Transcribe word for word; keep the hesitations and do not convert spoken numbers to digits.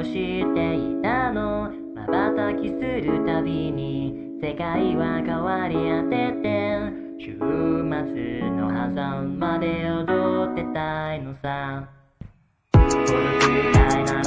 をしていたの。瞬きするたびに世界は変わり果てて、週末の狭間で踊ってたいのさ。孤独みたいな